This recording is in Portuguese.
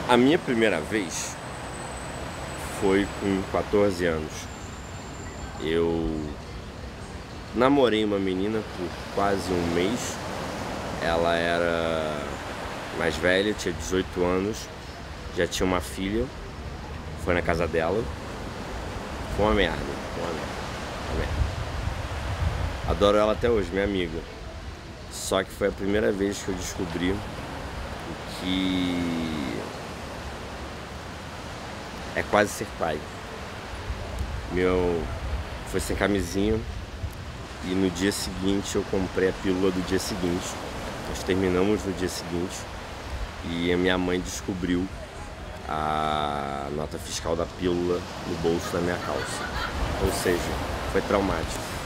A minha primeira vez foi com 14 anos. Eu namorei uma menina por quase um mês. Ela era mais velha, tinha 18 anos, já tinha uma filha. Foi na casa dela. Foi uma merda, uma merda. Adoro ela até hoje, minha amiga. Só que foi a primeira vez que eu descobri que é quase ser pai. Foi sem camisinha e no dia seguinte eu comprei a pílula do dia seguinte. Nós terminamos no dia seguinte e a minha mãe descobriu a nota fiscal da pílula no bolso da minha calça. Ou seja, foi traumático.